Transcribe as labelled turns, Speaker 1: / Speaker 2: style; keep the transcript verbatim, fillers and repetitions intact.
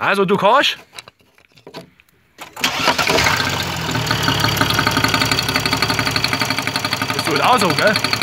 Speaker 1: Also du kannst. Das tut auch so, gell?